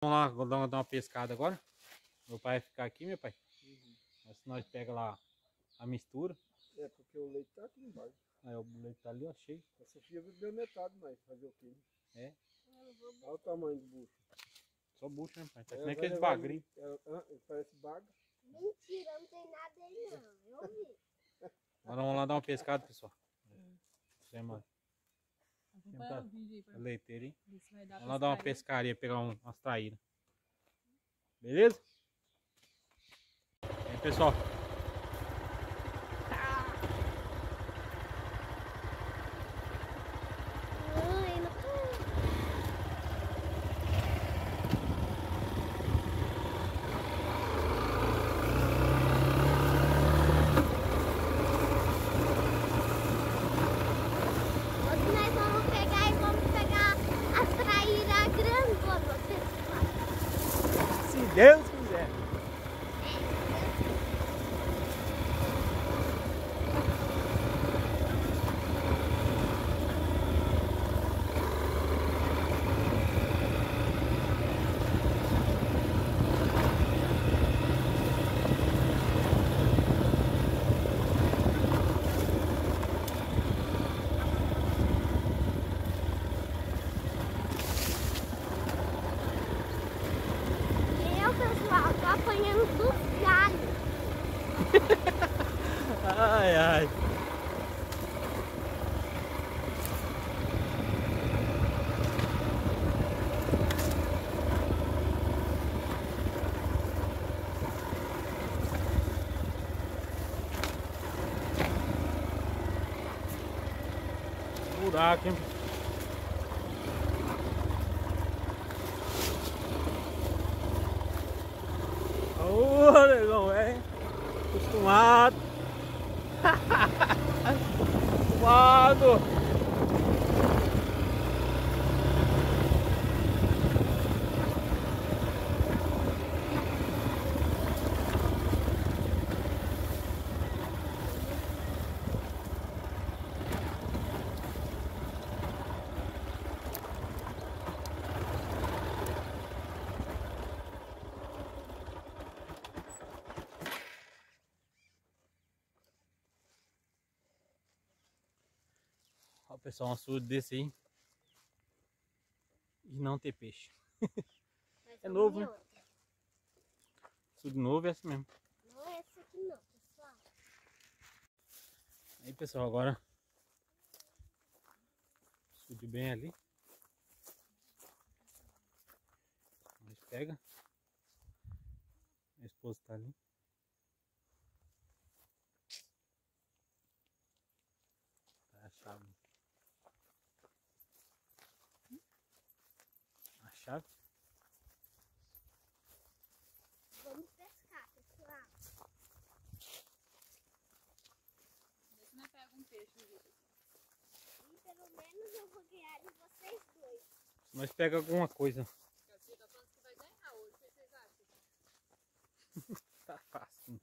Vamos lá dar uma pescada agora. Meu pai vai ficar aqui, meu pai. Mas se nós pega lá a mistura. É, porque o leite tá aqui embaixo. Aí o leite tá ali, ó, cheio. A Sofia bebeu metade, mas fazer o quê? É. Olha o tamanho do bucho. Só bucho, né, pai? Tá que Ela nem vai aqueles levar bagrinhos. ele parece baga. Mentira, não tem nada aí não. Eu vi. Agora vamos lá dar uma pescada, pessoal. Você, mano. Acompanha o vídeo aí pra Leiteiro, hein? ver se vai dar Vamos lá dar uma pescaria. pescaria, pegar umas traíras. Beleza? Aí, pessoal. Ai, não. Hoje nós vamos pegar e vamos pegar as traíras grandonas, pessoal. Se Deus quiser. Eu, pessoal, tô apanhando dos galhos. Ai, ai. Buraco, hein? Ô, negão, é acostumado. Acostumado. Ó, pessoal, um açude desse aí e não ter peixe. É novo, né? Açude novo é assim mesmo. Não é esse aqui não, pessoal. Aí, pessoal, agora açude bem ali. A gente pega. A esposa tá ali. Tá a chave. A chave. Vamos pescar, pessoal. Vê se nós pega um peixe no vídeo. E pelo menos eu vou ganhar de vocês dois. Nós pega alguma coisa. A Cia tá falando que vai ganhar hoje. O que vocês acham? Tá fácil.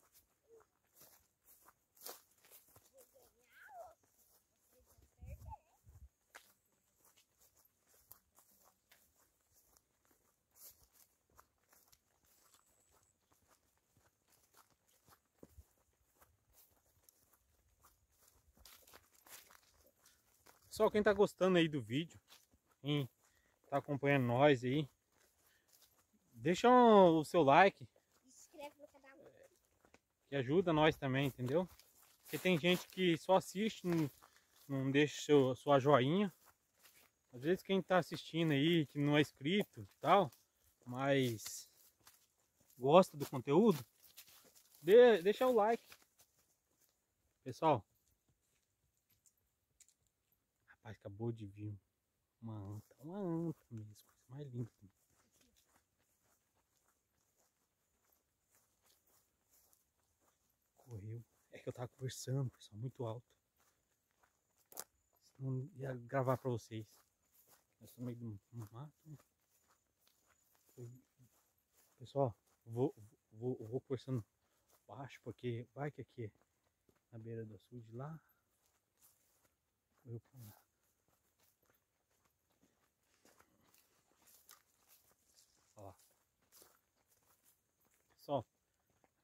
Vou ganhar ou vocês vão perder? Pessoal, quem tá gostando aí do vídeo, quem tá acompanhando nós aí, deixa o seu like, Se inscreve no canal. que ajuda nós também, entendeu? Porque tem gente que só assiste, não deixa sua joinha. Às vezes quem tá assistindo aí, que não é inscrito e tal, mas gosta do conteúdo, deixa o like. Pessoal, rapaz, acabou de vir uma anta mesmo, coisa mais linda. Correu. É que eu tava conversando, pessoal, muito alto. Senão ia gravar pra vocês. Eu sou meio do mato. Pessoal, vou conversando baixo, porque vai que aqui é na beira do açude lá. Correu pra lá. Ó lá.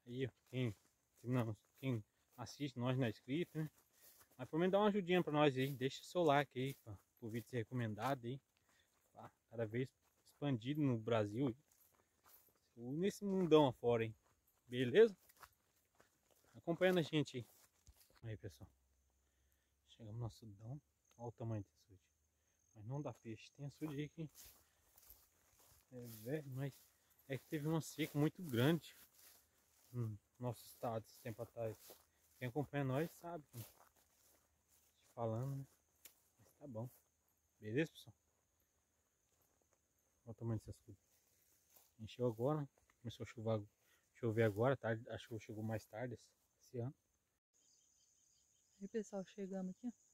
Aí, ó, quem assiste nós não é inscrito, né? Mas pelo menos dá uma ajudinha pra nós aí. Deixa seu like aí, pra o vídeo ser recomendado aí. Tá? Cada vez expandido no Brasil. Nesse mundão afora, hein? Beleza? Acompanhando a gente aí. Aí, pessoal. Chegamos no açudão. Olha o tamanho desse açude. Mas não dá peixe. Tem açude aí que é velho, mas é que teve uma seca muito grande no nosso estado esse tempo atrás. Quem acompanha nós sabe. Falando, né? Mas tá bom. Beleza, pessoal? Olha o tamanho desse açude. Encheu agora, né? Começou a chover agora, tarde, a chuva chegou mais tarde esse ano. Aí, pessoal, chegamos aqui, ó.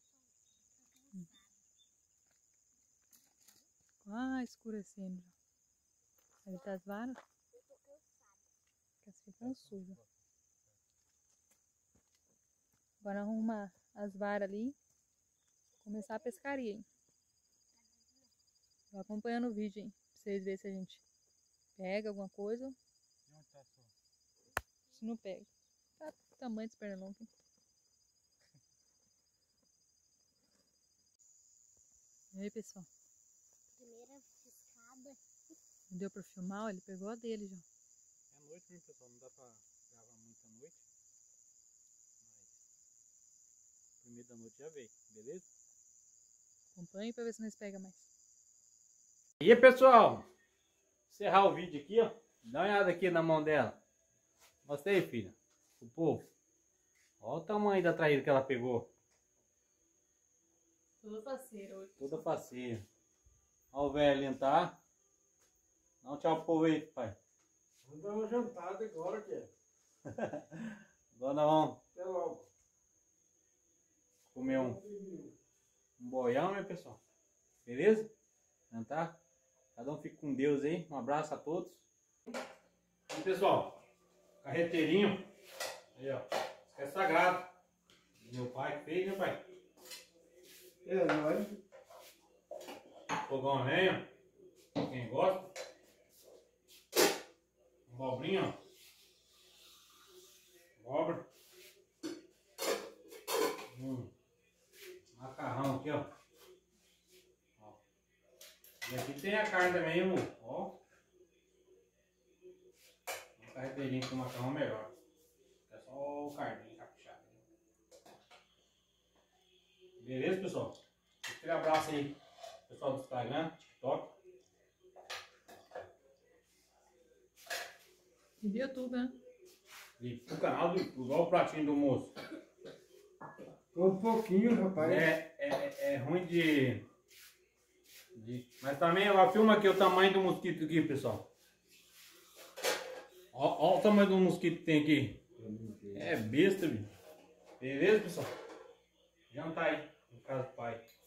Quase escurecendo já. Ali tá as varas. Fica ficando suja. Agora arrumar as varas ali. Começar a pescaria, hein? Vai acompanhando o vídeo, hein? Pra vocês verem se a gente pega alguma coisa. Se não pega. Tá do tamanho desse pernilongo aqui. E aí, pessoal? Primeira pescada. Não deu pra filmar, ó, ele pegou a dele já. É noite, né, pessoal? Não dá pra gravar muito à noite. Mas primeiro da noite já veio, beleza? Acompanhe pra ver se nós pega mais. E aí, pessoal? Encerrar o vídeo aqui, ó. Dá uma olhada aqui na mão dela. Mostra aí, filha. O povo. Olha o tamanho da traíra que ela pegou. Toda faceira hoje. Toda faceira. Olha o velhinho, tá? Dá um tchau pro povo aí, pai. Vamos dar uma jantada agora, que é. Agora nós vamos Até logo. comer um boião, né, pessoal? Beleza? Jantar? Cada um fica com Deus aí. Um abraço a todos. E, pessoal, carreteirinho. Aí, ó. Isso que é sagrado. Meu pai que fez, né, pai? É, nós. Fogão a lenha. Quem gosta. Abobrinha, ó. Abóbora. Macarrão aqui, ó. E aqui tem a carne também, amor. Ó. Um carreteirinho com macarrão melhor. É só o carninho caprichado. Beleza, pessoal? Aquele abraço aí, pessoal do Instagram, TikTok. E do YouTube, né? E o canal do YouTube, olha o pratinho do moço. Um pouquinho, rapaz. É ruim de... Mas também, ó, filma aqui o tamanho do mosquito aqui, pessoal. Ó o tamanho do mosquito que tem aqui. É besta, bicho. Beleza, pessoal? Jantar aí, no caso do pai.